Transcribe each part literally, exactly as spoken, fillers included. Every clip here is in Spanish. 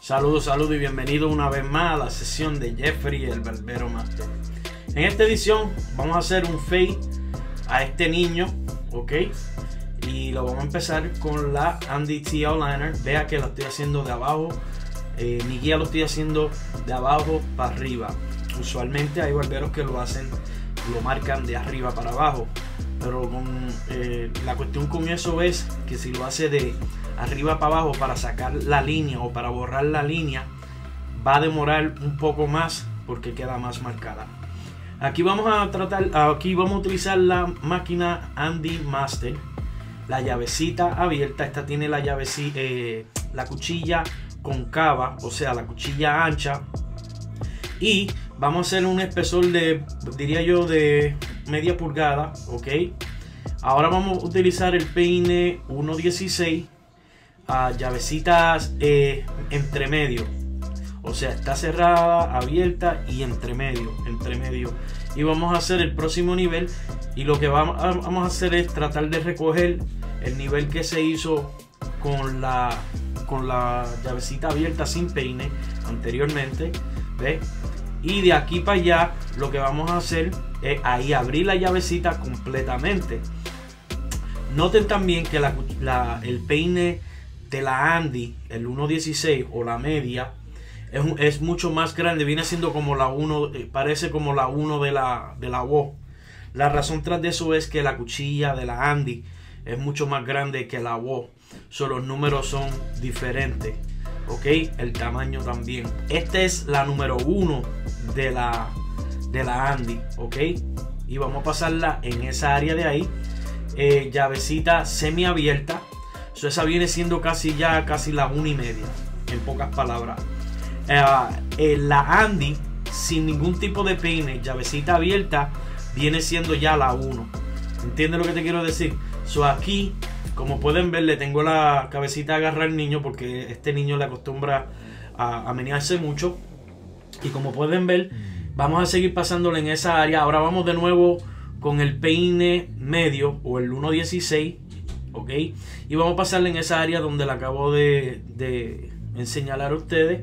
Saludos, saludos y bienvenido una vez más a la sesión de Jeffrey el Barbero Master. En esta edición vamos a hacer un fade a este niño, ok, y lo vamos a empezar con la Andy T Liner. Vea que lo estoy haciendo de abajo, eh, mi guía lo estoy haciendo de abajo para arriba. Usualmente hay barberos que lo hacen, lo marcan de arriba para abajo, pero con, eh, la cuestión con eso es que si lo hace de arriba para abajo para sacar la línea o para borrar la línea, va a demorar un poco más porque queda más marcada. Aquí vamos a tratar, aquí vamos a utilizar la máquina Andy Master, la llavecita abierta. Esta tiene la llavecita, eh, la cuchilla concava, o sea, la cuchilla ancha, y vamos a hacer un espesor de, diría yo, de media pulgada, ok. Ahora vamos a utilizar el peine uno dieciséis. A llavecitas eh, entre medio, o sea, está cerrada, abierta y entre medio, entre medio. Y vamos a hacer el próximo nivel, y lo que vamos a, vamos a hacer es tratar de recoger el nivel que se hizo con la con la llavecita abierta sin peine anteriormente, ¿ve? Y de aquí para allá lo que vamos a hacer es ahí abrir la llavecita completamente. Noten también que la, la, el peine de la Andy, el uno dieciséis o la media, es, es mucho más grande, viene siendo como la uno, eh, parece como la uno de la, de la WOW. La razón tras de eso es que la cuchilla de la Andy es mucho más grande que la WOW, so, los números son diferentes, ok, el tamaño también. Esta es la número uno de la, de la Andy, ok, y vamos a pasarla en esa área de ahí, eh, llavecita semi abierta. So, esa viene siendo casi ya casi la una y media, en pocas palabras. Uh, eh, la Andy sin ningún tipo de peine, llavecita abierta, viene siendo ya la uno. ¿Entiendes lo que te quiero decir? So, aquí, como pueden ver, le tengo la cabecita agarrada al niño porque este niño le acostumbra a, a menearse mucho. Y como pueden ver, vamos a seguir pasándole en esa área. Ahora vamos de nuevo con el peine medio o el uno dieciséis. Ok, y vamos a pasarle en esa área donde la acabo de, de enseñar a ustedes,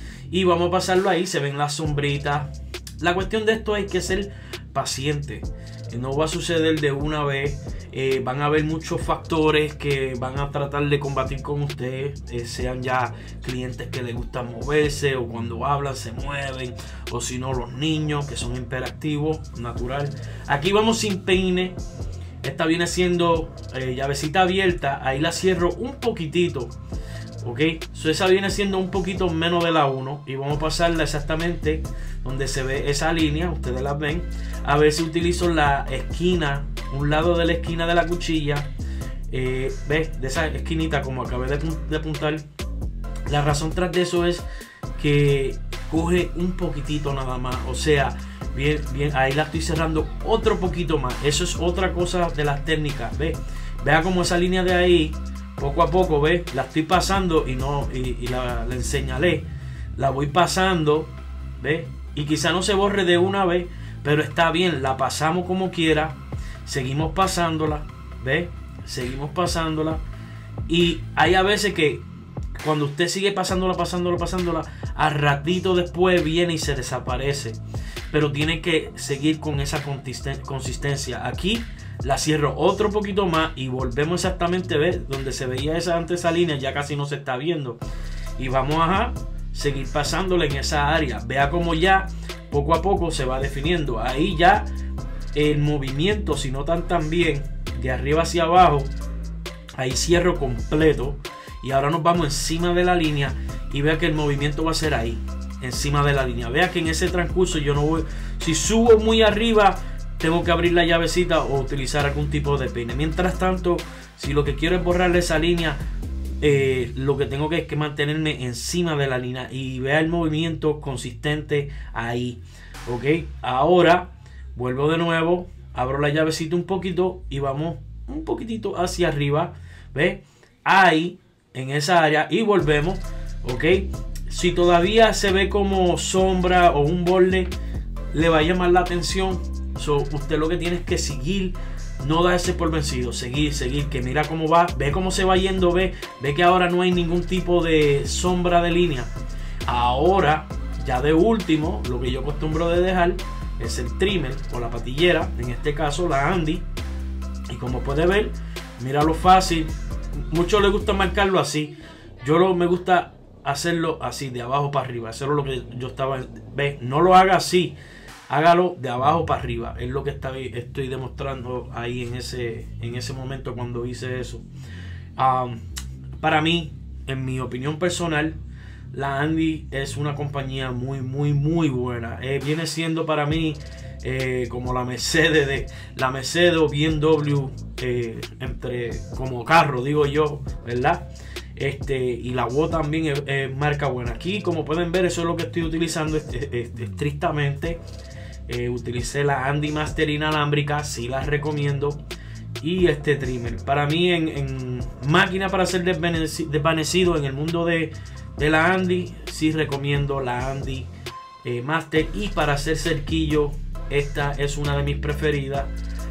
y vamos a pasarlo ahí. Se ven las sombritas. La cuestión de esto es que ser paciente, no va a suceder de una vez. Eh, van a haber muchos factores que van a tratar de combatir con ustedes, eh, sean ya clientes que les gusta moverse, o cuando hablan se mueven, o si no los niños que son hiperactivos, natural. Aquí vamos sin peine. Esta viene siendo eh, llavecita abierta, ahí la cierro un poquitito, ok, so, esa viene siendo un poquito menos de la uno, y vamos a pasarla exactamente donde se ve esa línea, ustedes la ven. A ver si utilizo la esquina, un lado de la esquina de la cuchilla, eh, ¿ves? De esa esquinita como acabé de, de apuntar. La razón tras de eso es que coge un poquitito nada más, o sea, bien, bien, ahí la estoy cerrando otro poquito más. Eso es otra cosa de las técnicas, ve, vea como esa línea de ahí, poco a poco, ve, la estoy pasando y no, y, y la, la enseñalé, la voy pasando, ve, y quizá no se borre de una vez, pero está bien, la pasamos como quiera, seguimos pasándola, ve, seguimos pasándola, y hay a veces que cuando usted sigue pasándola, pasándola, pasándola, al ratito después viene y se desaparece. Pero tiene que seguir con esa consistencia. Aquí la cierro otro poquito más y volvemos exactamente, ¿ves? Donde se veía esa antes esa línea, ya casi no se está viendo. Y vamos a seguir pasándole en esa área. Vea como ya poco a poco se va definiendo. Ahí ya el movimiento, si notan también, de arriba hacia abajo, ahí cierro completo. Y ahora nos vamos encima de la línea y vea que el movimiento va a ser ahí, encima de la línea. Vea que en ese transcurso yo no voy, si subo muy arriba, tengo que abrir la llavecita o utilizar algún tipo de peine. Mientras tanto, si lo que quiero es borrarle esa línea, eh, lo que tengo que es que mantenerme encima de la línea y vea el movimiento consistente ahí. Ok, ahora vuelvo de nuevo, abro la llavecita un poquito y vamos un poquitito hacia arriba. Ve, ahí en esa área y volvemos, ok. Si todavía se ve como sombra o un borde, le va a llamar la atención. So, usted lo que tiene es que seguir, no darse por vencido, seguir, seguir, que mira cómo va, ve cómo se va yendo, ve, ve que ahora no hay ningún tipo de sombra de línea. Ahora, ya de último, lo que yo acostumbro de dejar es el trimmer o la patillera, en este caso la Andy. Y como puede ver, mira lo fácil. Muchos les gusta marcarlo así. Yo lo, me gusta hacerlo así, de abajo para arriba. Eso es lo que yo estaba... ¿Ves? No lo haga así. Hágalo de abajo para arriba. Es lo que está, estoy demostrando ahí en ese, en ese momento cuando hice eso. Um, para mí, en mi opinión personal, la Andy es una compañía muy, muy, muy buena. Eh, viene siendo para mí eh, como la Mercedes, de, la Mercedes o B M W eh, entre, como carro, digo yo, ¿verdad? Este, y la W O también es, es marca buena. Aquí, como pueden ver, eso es lo que estoy utilizando este, este, estrictamente. Eh, utilicé la Andy Master inalámbrica, sí la recomiendo. Y este trimmer. Para mí, en, en máquina para hacer desvanecido en el mundo de, de la Andy, sí recomiendo la Andy eh, Master. Y para hacer cerquillo, esta es una de mis preferidas.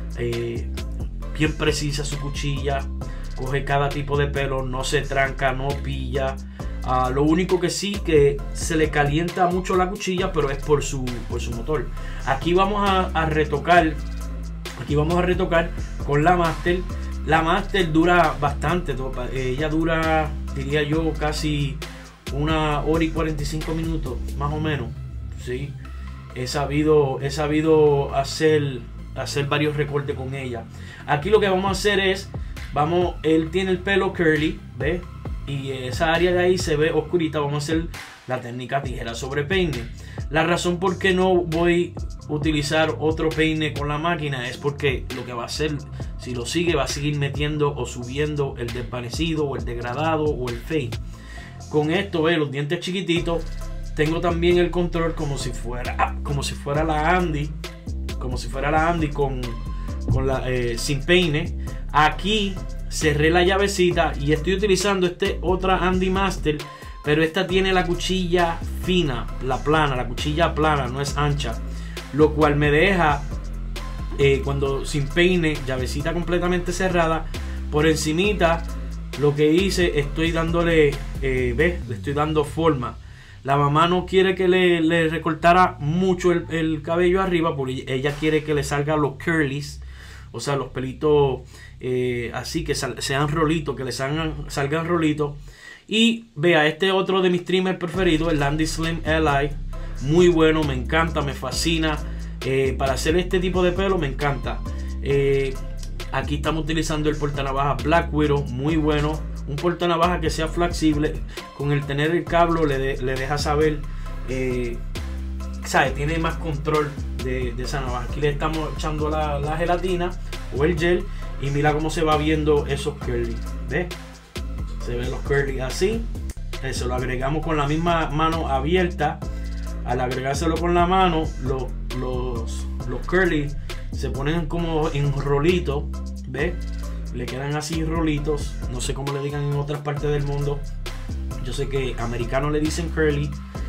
Eh, bien precisa su cuchilla. Coge cada tipo de pelo, no se tranca, no pilla. Uh, lo único que sí que se le calienta mucho la cuchilla, pero es por su, por su motor. Aquí vamos a, a retocar. Aquí vamos a retocar con la Master. La Master dura bastante. Ella dura, diría yo, casi una hora y cuarenta y cinco minutos, más o menos. Sí. He sabido, he sabido hacer, hacer varios recortes con ella. Aquí lo que vamos a hacer es, vamos, él tiene el pelo curly, ¿ves? Y esa área de ahí se ve oscurita. Vamos a hacer la técnica tijera sobre peine. La razón por qué no voy a utilizar otro peine con la máquina es porque lo que va a hacer, si lo sigue, va a seguir metiendo o subiendo el desvanecido o el degradado o el fade. Con esto, ve, los dientes chiquititos. Tengo también el control como si fuera, como si fuera la Andy, como si fuera la Andy con, con la eh, sin peine. Aquí cerré la llavecita y estoy utilizando este otra Andy Master, pero esta tiene la cuchilla fina, la plana, la cuchilla plana, no es ancha, lo cual me deja eh, cuando sin peine, llavecita completamente cerrada. Por encimita lo que hice, estoy dándole, eh, ves, le estoy dando forma. La mamá no quiere que le, le recortara mucho el, el cabello arriba, porque ella quiere que le salgan los curlies, o sea, los pelitos eh, así, que sal, sean rolitos, que le salgan, salgan rolitos. Y vea, este otro de mis trimmers preferidos, el Andy Slim L I. Muy bueno, me encanta, me fascina. Eh, para hacer este tipo de pelo me encanta. Eh, aquí estamos utilizando el portanavaja Black Widow, muy bueno. Un portanavaja que sea flexible. Con el tener el cable le, de, le deja saber, eh, ¿sabe? Tiene más control de, de esa navaja. Aquí le estamos echando la, la gelatina o el gel. Y mira cómo se va viendo esos curly. ¿Ves? Se ven los curly así. Eso lo agregamos con la misma mano abierta. Al agregárselo con la mano, los, los, los curly se ponen como en rolitos. ¿Ves? Le quedan así rolitos. No sé cómo le digan en otras partes del mundo. Yo sé que americanos le dicen curly.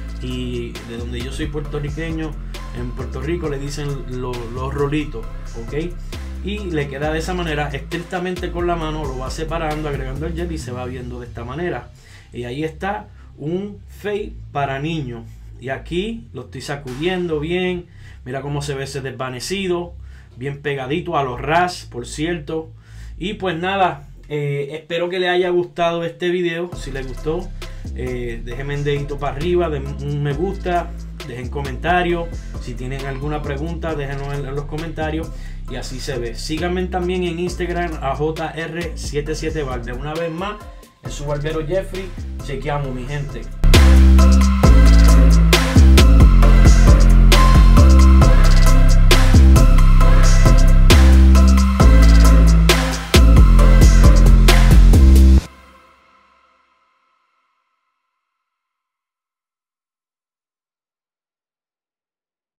Y de donde yo soy puertorriqueño, en Puerto Rico le dicen lo, los rolitos. ¿Ok? Y le queda de esa manera, estrictamente con la mano, lo va separando, agregando el gel y se va viendo de esta manera. Y ahí está un fade para niños. Y aquí lo estoy sacudiendo bien. Mira cómo se ve ese desvanecido, bien pegadito a los ras, por cierto. Y pues nada, eh, espero que les haya gustado este video. Si les gustó, eh, déjenme un dedito para arriba, den un me gusta, dejen comentarios. Si tienen alguna pregunta, déjenlo en, en los comentarios. Y así se ve. Síganme también en Instagram a J R setenta y siete Barber. Una vez más, es su barbero Jeffrey. Chequeamos, mi gente.